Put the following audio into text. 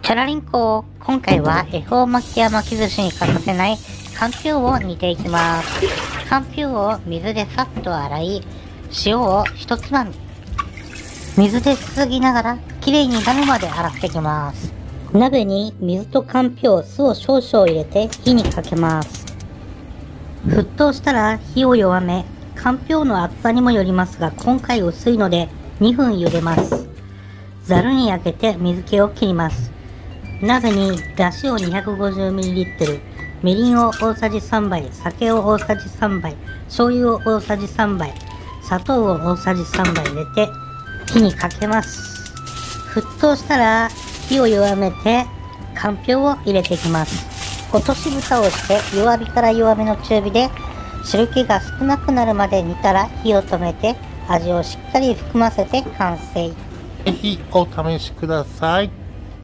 チャラリンコ、今回は恵方巻きや巻き寿司に欠かせないかんぴょうを煮ていきます。かんぴょうを水でさっと洗い、塩を一つまみ。水ですすぎながらきれいになるまで洗っていきます。鍋に水とかんぴょう、酢を少々入れて火にかけます。沸騰したら火を弱め、かんぴょうの厚さにもよりますが、今回薄いので2分茹でます。ざるにあけて水気を切ります。鍋にだしを 250ml、みりんを大さじ3杯、酒を大さじ3杯、醤油を大さじ3杯、砂糖を大さじ3杯入れて火にかけます。沸騰したら火を弱めてかんぴょうを入れていきます。落とし蓋をして弱火から弱めの中火で汁気が少なくなるまで煮たら火を止めて味をしっかり含ませて完成。 ぜひお試しください。